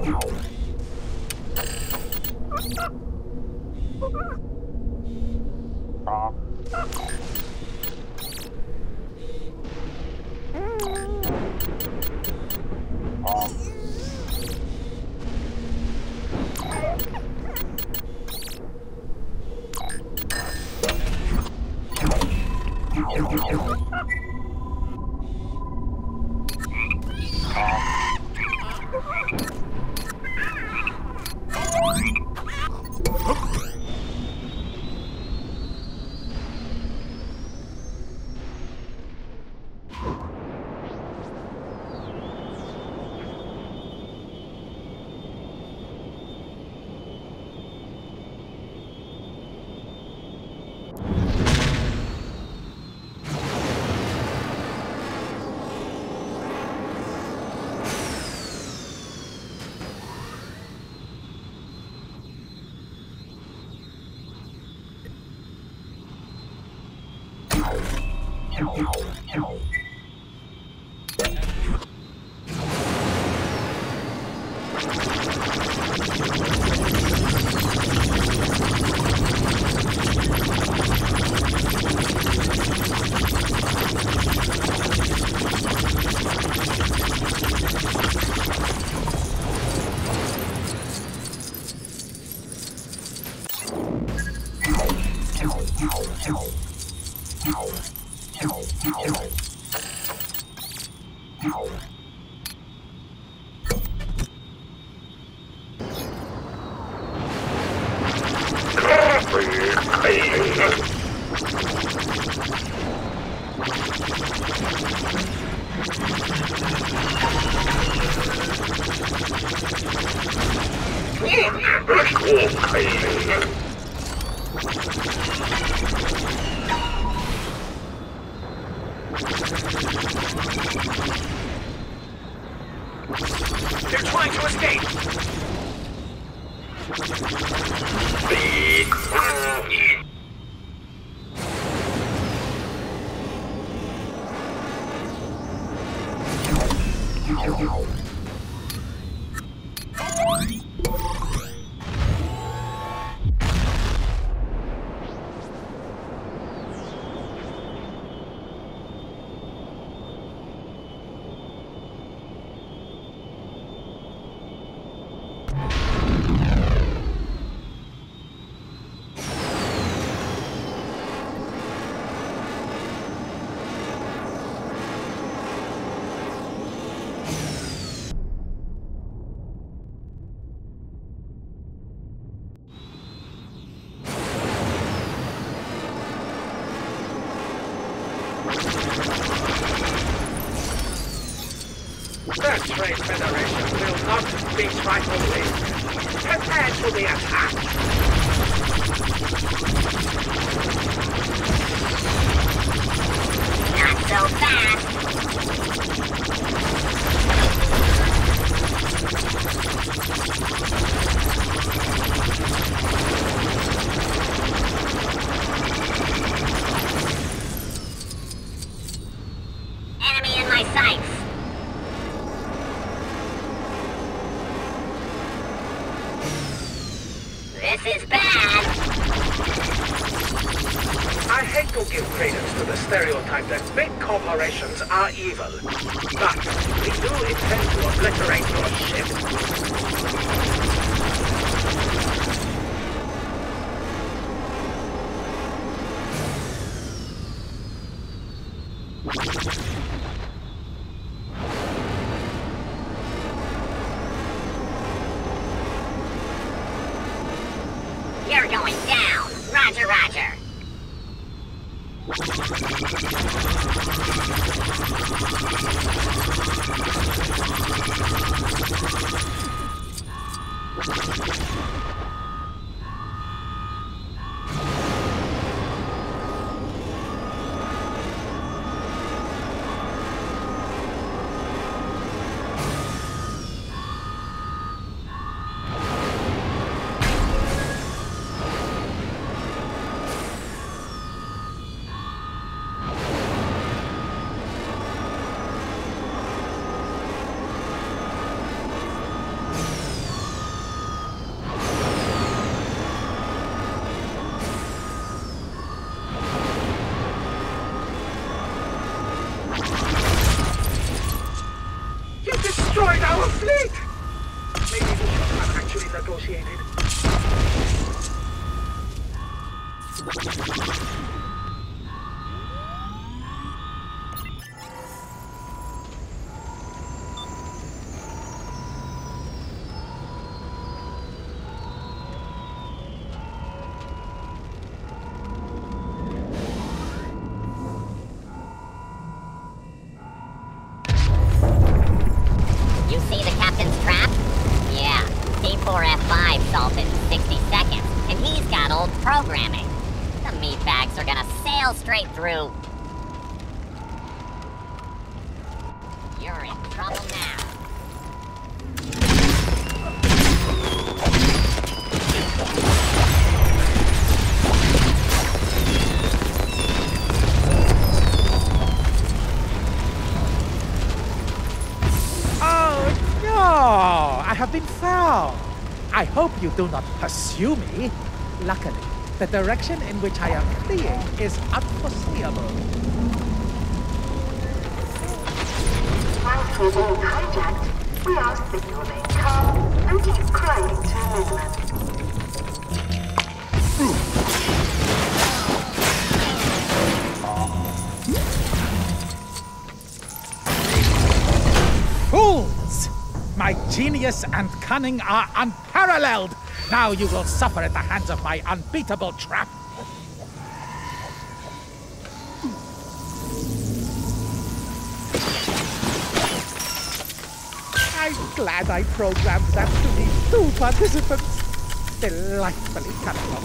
They're trying to escape! The Trade Federation will not be trifled. Prepare for the attack! Not so fast! Enemy in my sights! This is bad! I hate to give credence to the stereotype that big corporations are evil, but we do intend to obliterate your ship. You're going down! Roger, roger! fleet! Maybe we should have actually negotiated. You see the captain's trap? Yeah, T4F5 solved it in 60 seconds, and he's got old programming. The meatbags are gonna sail straight through. You're in trouble now. I have been found. I hope you do not pursue me. Luckily, the direction in which I am fleeing is unforeseeable. Whilst we're being hijacked, we ask that you remain calm and keep crying to a minimum. Fools! My genius and cunning are unparalleled. Now you will suffer at the hands of my unbeatable trap. I'm glad I programmed that to these two participants. Delightfully cunning.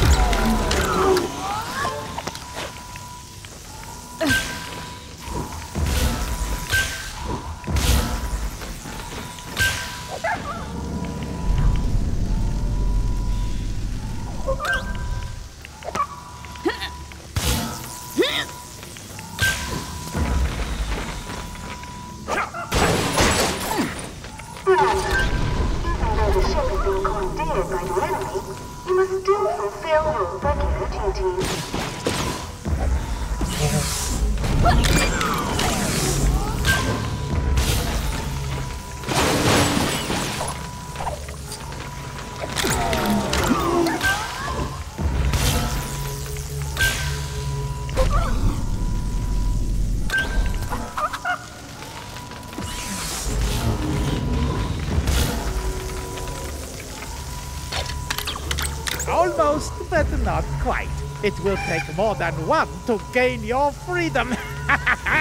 Almost, but not quite. It will take more than one to gain your freedom. A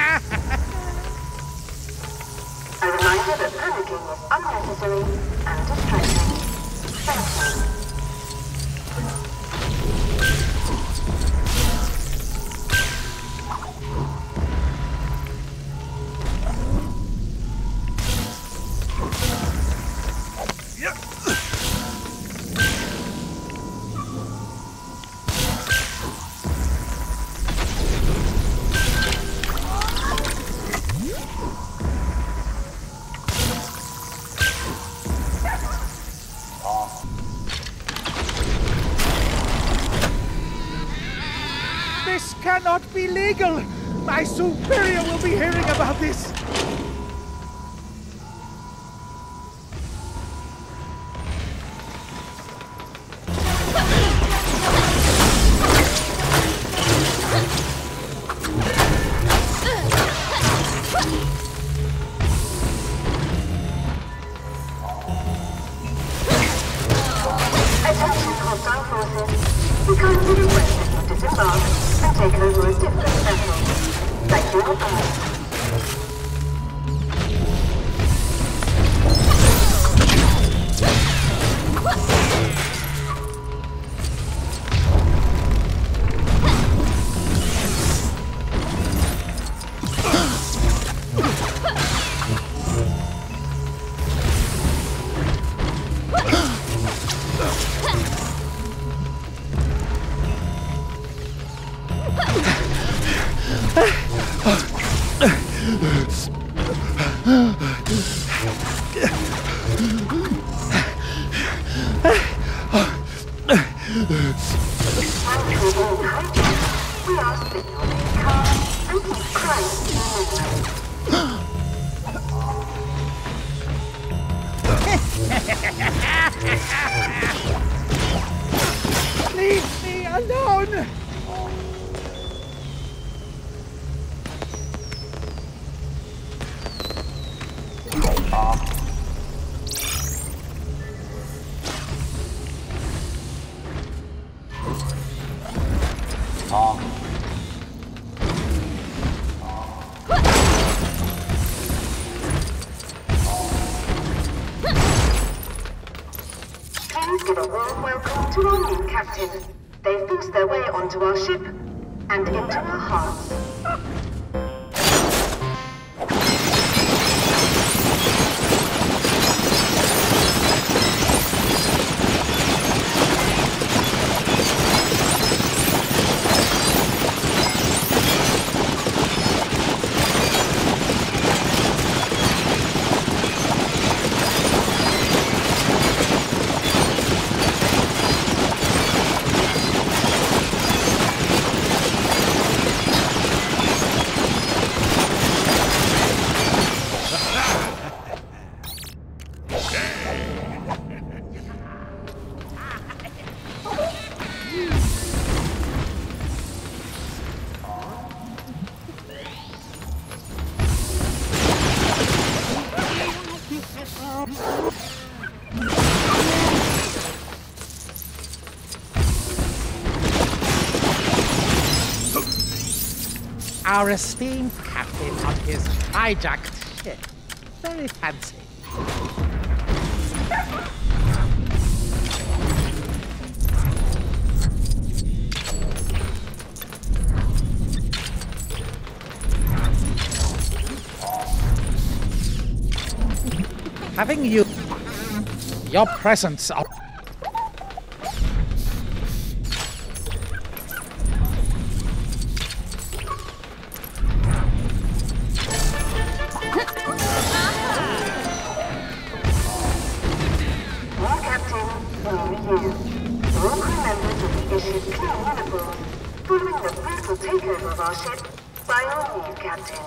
reminder that panicking is unnecessary and distracting. Thank you. This cannot be legal. My superior will be hearing about this. Attention hostile forces. We kindly request that you disembark and take over a different vessel. Thank you all. We ask that you remain calm and keep crying to a minimum. give a warm welcome to our new captain. They've forced their way onto our ship and into our hearts. Our esteemed captain on his hijacked ship. Very fancy. Having your presence of takeover of our ship by our new captain.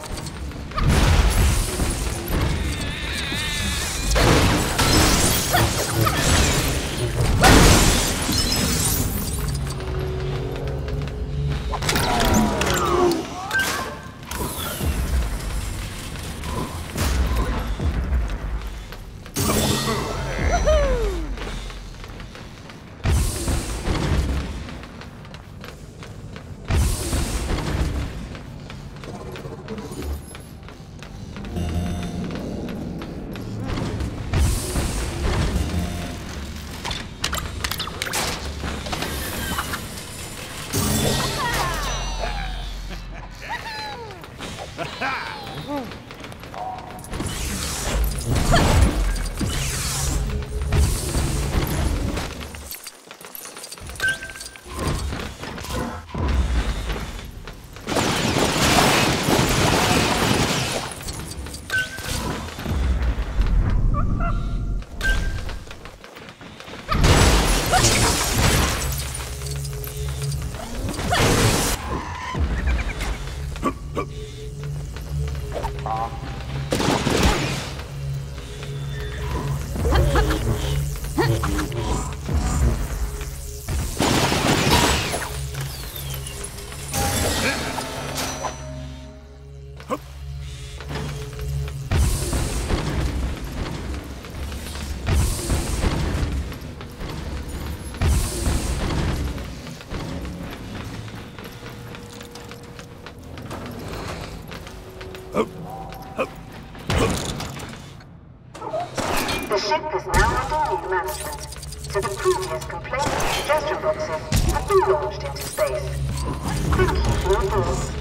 The ship is now under new management, so the previous complaint and suggestion boxes have been launched into space. Thank you for your thoughts.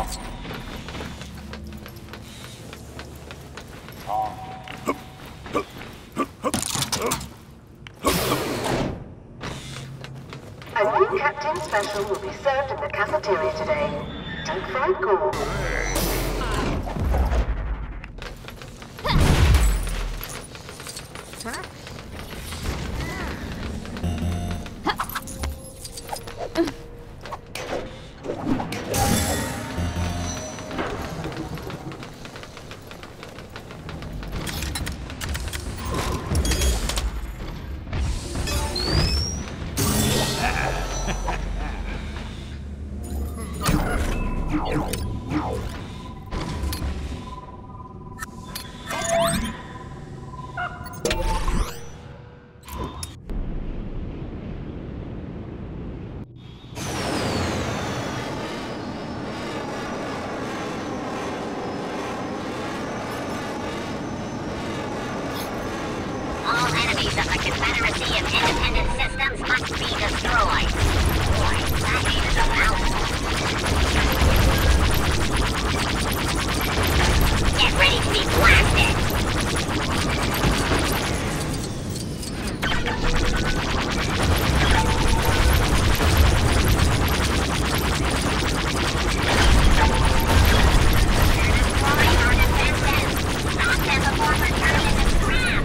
A new Captain Special will be served in the cafeteria today. Deep fried corn. All enemies of the Confederacy of Independent Systems must be destroyed. Boy, that name is a mouthful. Get ready to be blasted! Destroying our defenses! Stop them before we're turned into scrap!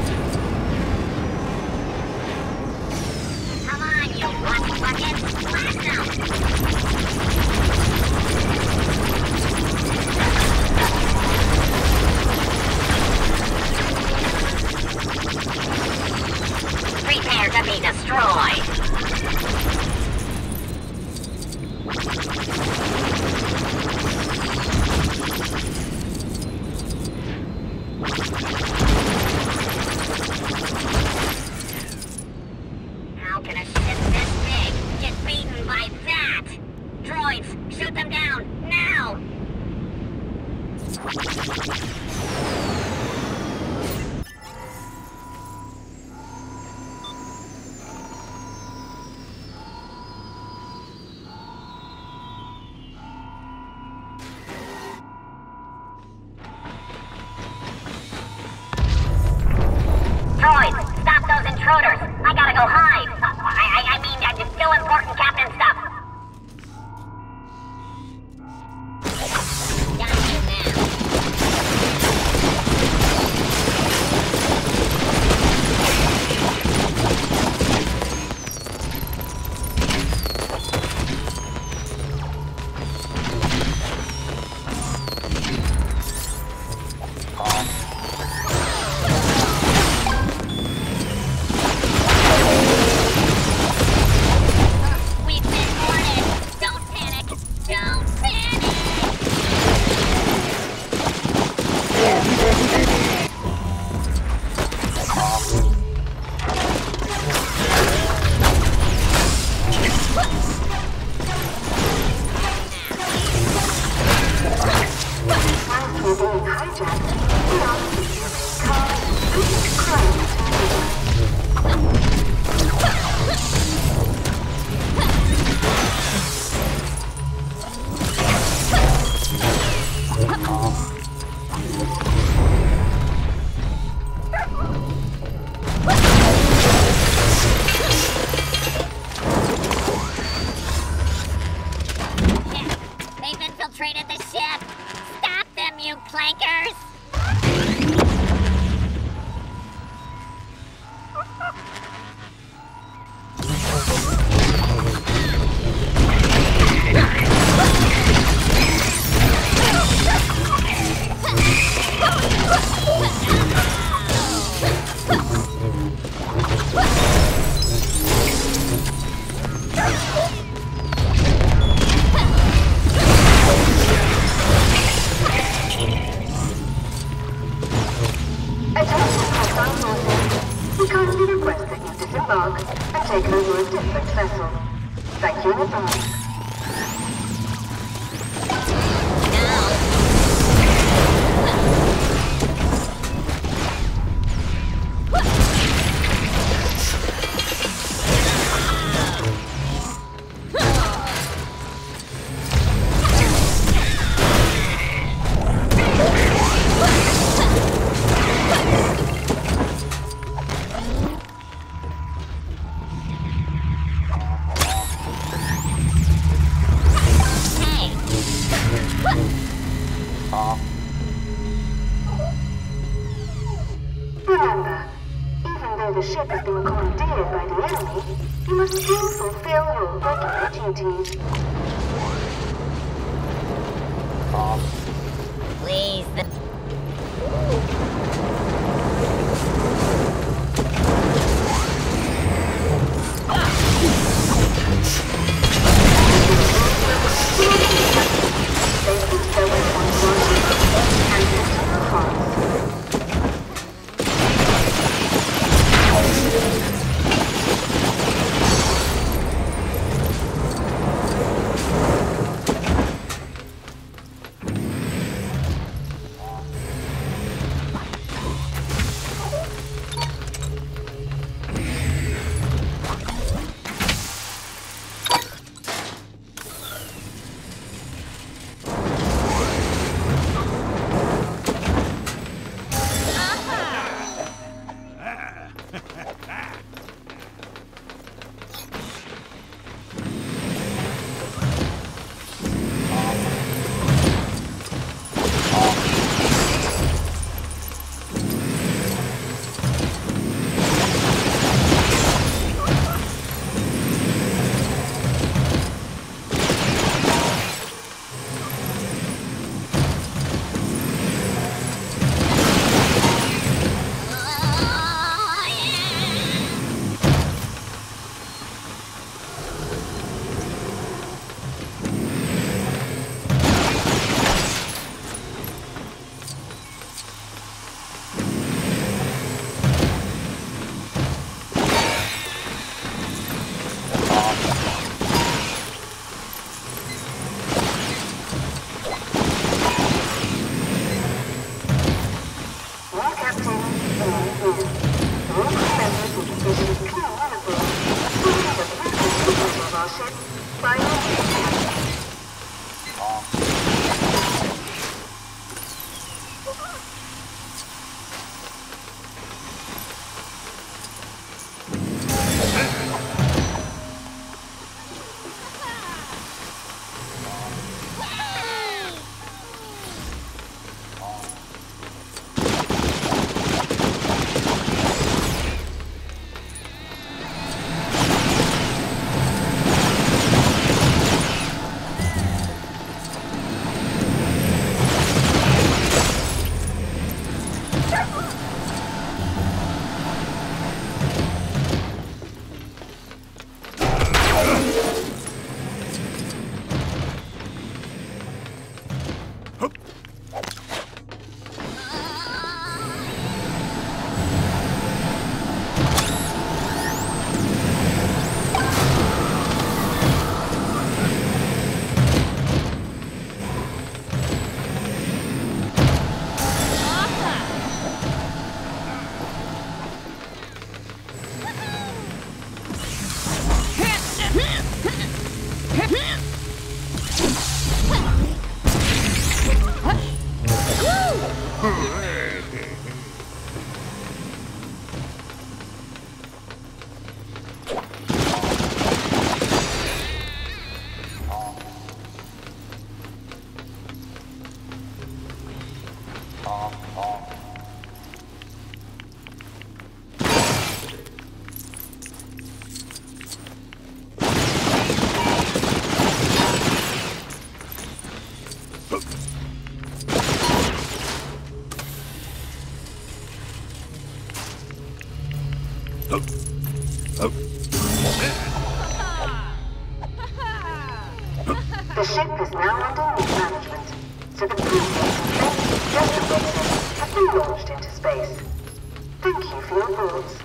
Come on, you rust buckets! Blast them! Prepare to be destroyed! How can a ship this big get beaten by that? Droids, shoot them down, now! Droids, stop those intruders! I gotta go hide! I mean, do important captain stuff! Got you now. We've been warned! Don't panic! Don't panic! Whilst we're being hijacked, we are featuring cars, street crime, They've infiltrated the ship! Stop them, you clankers! attention hostile forces. We kindly request that Remember, even though the ship has been commandeered by the enemy, you must still fulfill your regular duties. Please, The ship is now under new management, so the previous instruction boxes have been launched into space. Thank you for your thoughts.